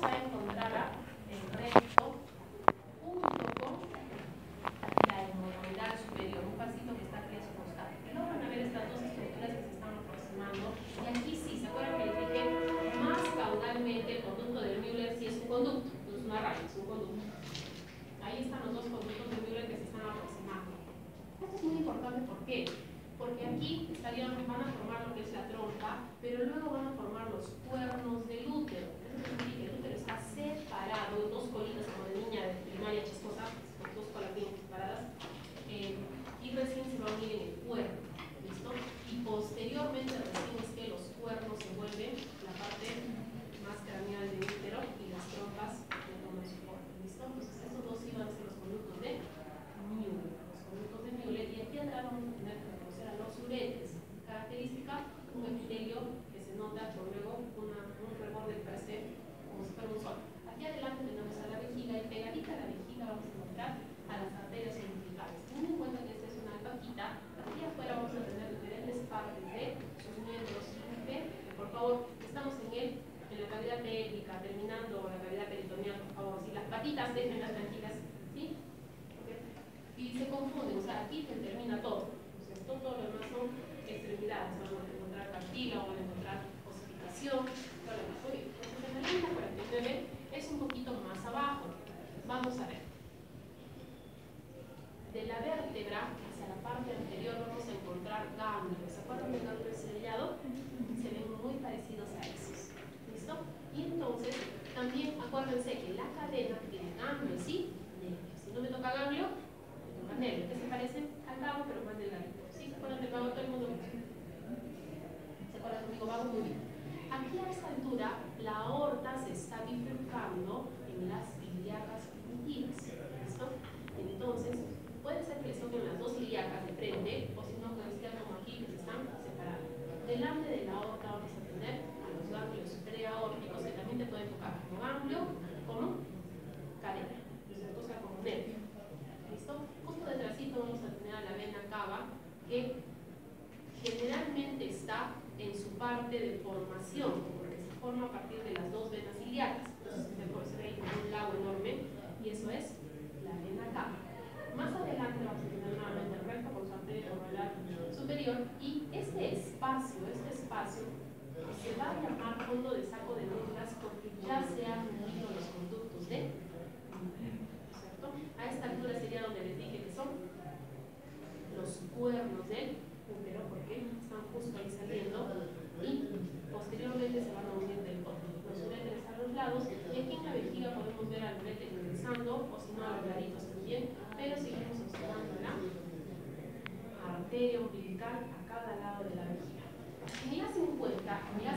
a encontrar el recto junto con la hemorroidal superior, un pasito que está aquí a su costado. Y luego van a ver estas dos estructuras que se están aproximando. Y aquí sí, ¿se acuerdan que les dije más caudalmente el conducto de Müller sí es un conducto? No es una raya, es un conducto. Ahí están los dos conductos de Müller que se están aproximando. Esto es muy importante, ¿por qué? Porque aquí van a formar lo que es la trompa, pero luego van a formar los cuernos del útero. Eso significa que el útero está separado, dos colitas como de niña de primaria chistosa, con dos colas bien separadas, y recién se va a unir en el cuerno, ¿listo? Y posteriormente recién es que los cuernos se vuelven la parte más craneal del útero y las trompas de toman su forma, ¿listo? Entonces estos dos iban a ser los conductos de Müller. Y aquí atrás vamos a tener que reconocer a los uretes. Característica, un epitelio que se nota por luego un reborde per se, como si fuera un sol. Aquí adelante tenemos a la vejiga y pegadita a la vejiga vamos a encontrar a las arterias umbilicales. Teniendo en cuenta que esta es una alpaquita, aquí afuera vamos a tener diferentes partes de sus miembros. Por favor, estamos en la cavidad pélvica, terminando la cavidad peritoneal, por favor. Si las patitas, déjenlas tranquilas, ¿sí? Y se confunden, o sea, aquí se termina todo, ¿no es cierto? Todo lo demás son extremidades, van a encontrar cartílago, van a encontrar osificación, todo lo demás. Muy bien, entonces en la línea 49 es un poquito más abajo. Vamos a ver. De la vértebra hacia la parte anterior vamos a encontrar ganglios. ¿Se acuerdan del ganglio estrellado? Se ven muy parecidos a esos. ¿Listo? Y entonces, también acuérdense que la cadena tiene ganglios, ¿sí? Si no me toca ganglio, nervio, que se parecen al vago, pero más delgadito. ¿Sí? ¿Se acuerdan del vago? Todo el mundo. ¿Se acuerdan conmigo? Vago, muy bien. Aquí a esta altura, la aorta se está bifurcando en las ilíacas primitivas. ¿Listo? Entonces, puede ser que les toquen las dos ilíacas de frente, o si no, puede ser como aquí, que se están separando. Delante de la aorta vamos a tener a los ganglios preaórticos, que también te pueden tocar como ganglio, como cadena. O sea, como nervio. ¿Listo? Justo detrásito vamos a tener a la vena cava, que generalmente está en su parte de formación, porque se forma a partir de las dos venas ilíacas. Entonces se ve ahí como un lago enorme, y eso es la vena cava. Más adelante vamos a tener nuevamente el recto con su arteria coroidal superior, y este espacio se va a llamar fondo de saco de Douglas porque ya se han unido los conductos de ¿cierto? A esta altura sería donde les dije que son los cuernos del útero, porque están justo ahí saliendo, y posteriormente se van a unir del fondo. Los uretes a los lados, y aquí en la vejiga podemos ver al urete ingresando, o si no a los laditos también, pero seguimos observando la arteria umbilical a cada lado de la vejiga. Mira 50,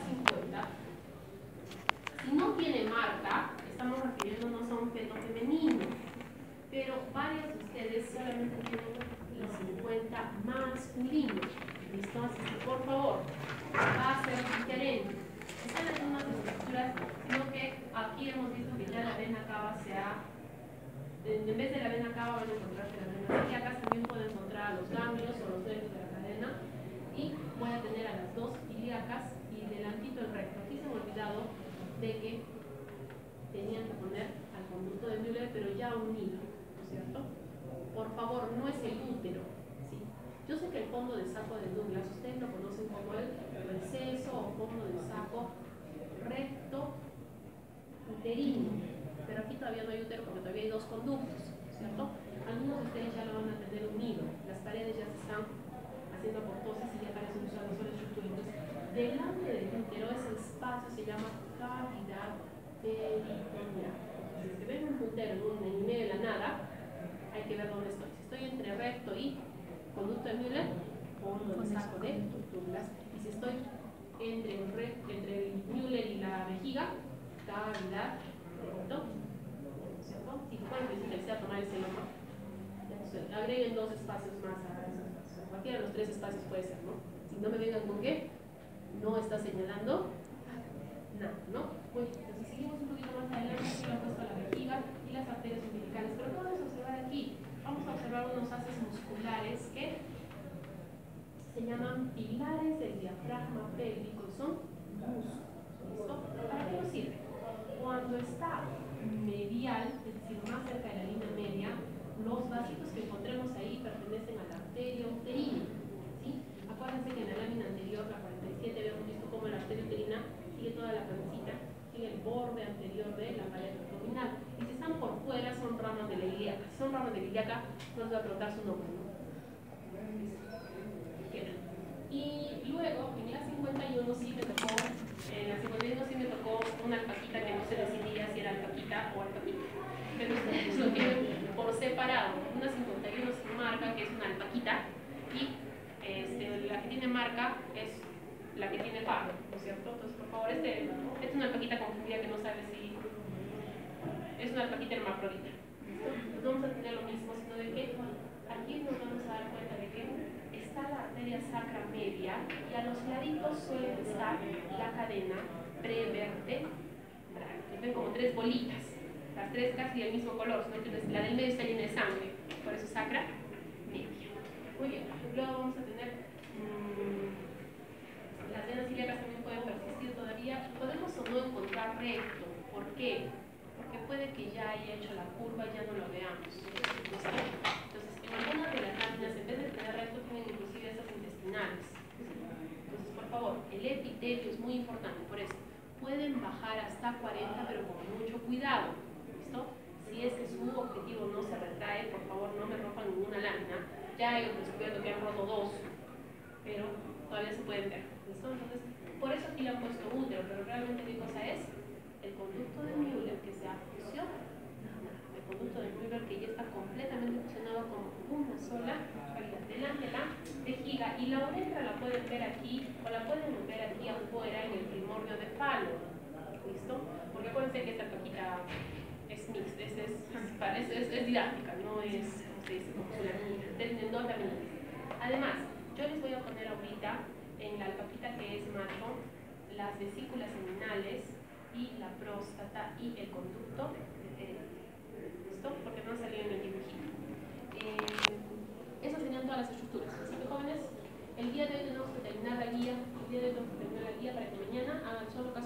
si no tiene marca, estamos refiriéndonos a un feto femenino, pero varios de ustedes solamente tienen los 50 masculinos. ¿Listo? Así que por favor, va a ser diferente. Están en unas estructuras, sino que aquí hemos visto que ya la vena cava se ha. En vez de la vena cava van a encontrarse las venas ilíacas, también pueden encontrar los ganglios o los nervios de la cadena, y voy a tener a las dos ilíacas y delantito el recto. Aquí se me ha olvidado de que tenían que poner al conducto de Müller, pero ya unido, ¿no es cierto? Por favor, no es el útero, ¿sí? Yo sé que el fondo de saco de Douglas, ustedes lo conocen como el receso o fondo de saco recto uterino, pero aquí todavía no hay útero porque todavía hay dos conductos, ¿cierto? Algunos de ustedes ya lo van a tener unido, las paredes ya se están haciendo apoptosis y ya parecen usar los estructuras. Delante del útero ese espacio se llama cavidad peritoneal. Si se ven un puntero en medio de la nada, hay que ver dónde estoy. Si estoy entre recto y conducto de Müller, fondo de saco de Douglas. Y si estoy entre el Müller y la vejiga, cavidad recto, ¿cierto? Si pueden decirse a tomar ese lomo, agreguen dos espacios más a esos espacios. Cualquiera de los tres espacios puede ser, ¿no? Si no me vengan con que no está señalando nada, ¿no? Muy bien, entonces seguimos un poquito más adelante. Aquí lo he puesto a la vejiga y las arterias umbilicales, pero ¿qué vamos a observar aquí? Vamos a observar unos haces musculares que se llaman pilares del diafragma pélvico y son músculos. ¿Listo? ¿Para qué nos sirve? Cuando cuando está medial, es decir, más cerca de la línea media, los vasitos que encontremos ahí pertenecen a la arteria uterina, ¿sí? Acuérdense que en la lámina anterior, la 47, habíamos visto cómo la arteria uterina sigue toda la pancita, sigue el borde anterior de la pared abdominal. Y si están por fuera, son ramas de la ilíaca. Si son ramas de la ilíaca, nos va a preguntar su nombre, ¿no? Y luego, en la 51 sí me tocó, una alpaquita que no se decidía si era alpaquita o alpaquita. Pero ustedes lo tienen por separado. Una 51 sin marca, que es una alpaquita, y la que tiene marca es la que tiene faro, ¿no es cierto? Entonces, por favor, esta es una alpaquita confundida que no sabe si es una alpaquita hermafrodita. No vamos a tener lo mismo, sino de que aquí nos vamos a dar cuenta de que está la arteria sacra media y a los laditos suele estar la cadena prevertebral. Ven como tres bolitas, las tres casi del mismo color, ¿no? Entonces, la del medio está llena de sangre, por eso sacra media. Muy bien, luego vamos a tener las venas ilíacas también pueden persistir todavía. Podemos o no encontrar recto. ¿Por qué? Porque puede que ya haya hecho la curva y ya no lo veamos. Entonces, en algunas de las láminas, en vez de tener recto, tienen inclusive esas intestinales. Entonces, por favor, el epitelio es muy importante, por eso. Pueden bajar hasta 40, pero con mucho cuidado. ¿Listo? Si es que su objetivo no se retrae, por favor, no me rompan ninguna lámina. Ya he descubierto que han roto dos, pero todavía se pueden ver. ¿Listo? Entonces, por eso aquí le han puesto útero, pero realmente ¿qué cosa es? El conducto de Müller que se ha fusionado. El conducto de Müller que ya está completamente fusionado como una sola cavidad. Delante la vejiga, y la uretra la pueden ver aquí, o la pueden ver aquí afuera en el primordio de Falo. ¿Listo? Porque acuérdense que esta paquita es mixta, es didáctica, no es, como se dice, como su lámina. Tienen dos láminas. Además, yo les voy a poner ahorita en la alpaquita que es macho las vesículas seminales y la próstata y el conducto. ¿Listo? Porque no salió en el dibujito. Esas serían todas las estructuras. Así que jóvenes, el día de hoy tenemos que terminar la guía. El día de hoy tenemos que terminar la guía para que mañana hagan solo caso